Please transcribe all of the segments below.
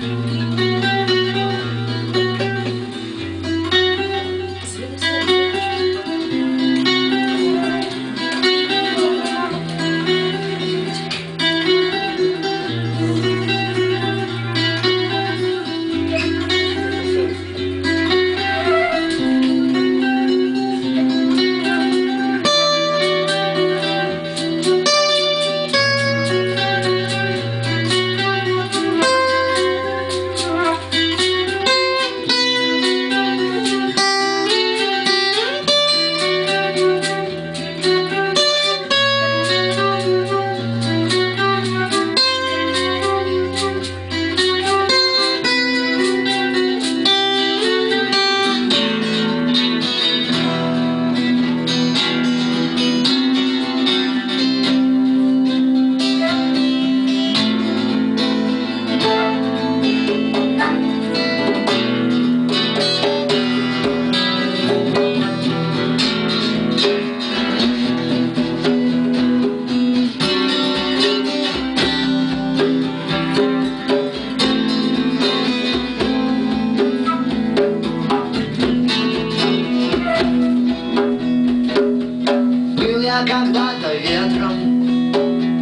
Когда-то ветром,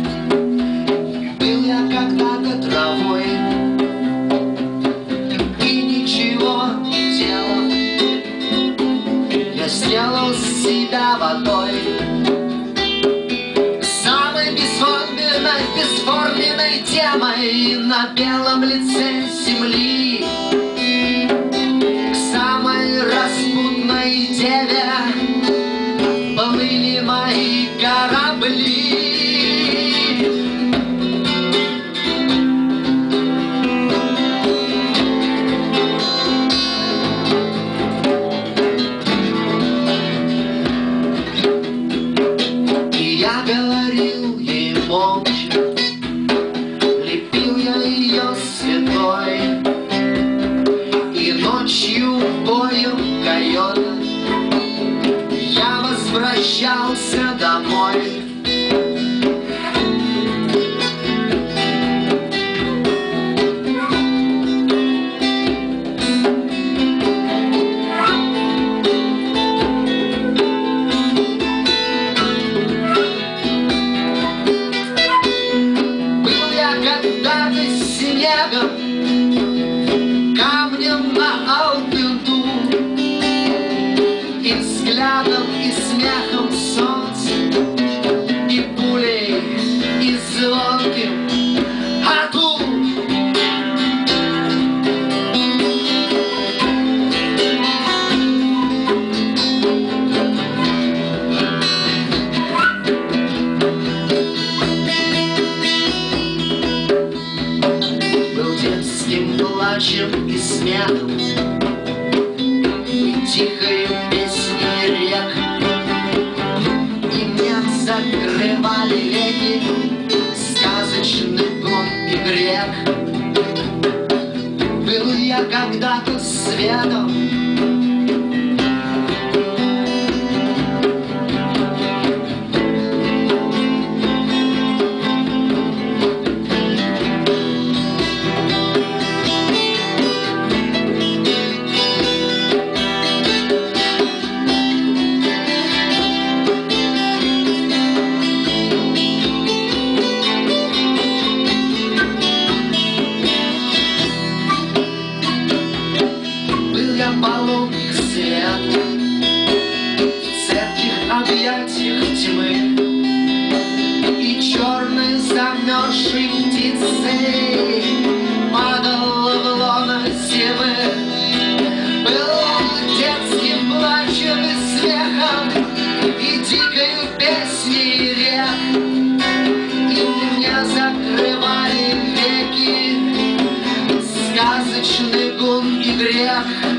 был я когда-то травой, и ничего не делал, я сделал себя водой, самой бесформенной темой на белом лице земли, к самой распутной деве плыли мои корабли. И я говорил ей молча, лепил я ее святой, и ночью в бою койота я возвращался домой. Был я когда-то снегом, камнем на алтыну, и взглядом, и смехом солнца, и пулей, и звонким ату. Был детским плачем и смехом, и тихой песней рек, и нет закрывали реки сказочный гон и грек. Был я когда-то светом, паломник света в цепких объятиях тьмы, и черной замерзшей птицей падал в лоно зимы. Был детским плачем и смехом, и дикою песней рек, и мне закрывали веки сказочный гун и грех.